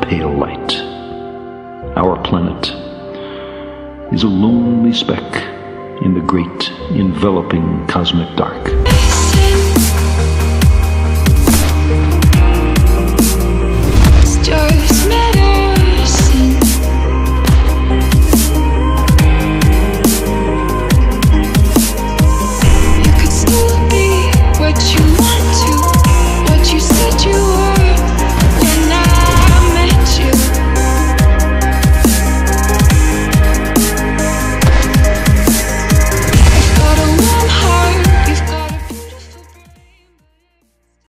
pale light. Our planet is a lonely speck in the great enveloping cosmic dark.